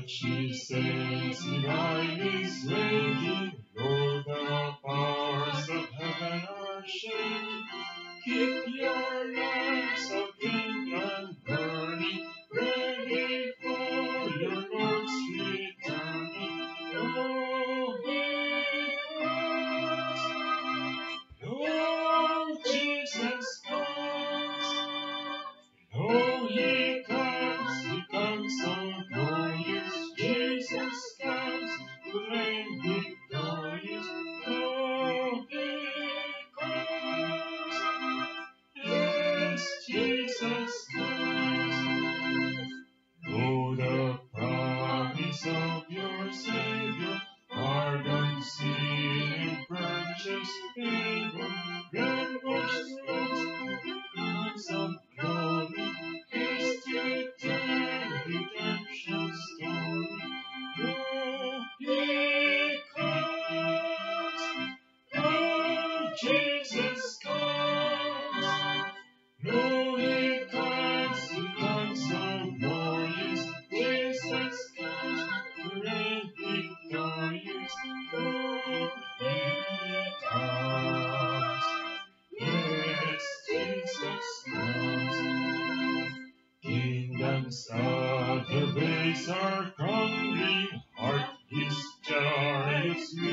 Jesus divine is waiting, though the powers of heaven are shaking. Keep your lamps of pink and burning, ready for your Lord's returning. Oh, He comes. Oh, Jesus comes. Oh, He comes so glorious. Jesus comes, to reign victorious. Oh, He comes. Yes, Jesus comes. Oh, the promise of your Savior, pardon, sin, and purchase favor, grand-washed robes, crowns of glory, haste to tell redemption's story. Oh, He comes. Oh, Jesus comes. No, He comes so glorious. Jesus comes, to reign victorious. Oh, He comes. Yes, Jesus comes. Kingdoms of the base are crumbling, heart His chariots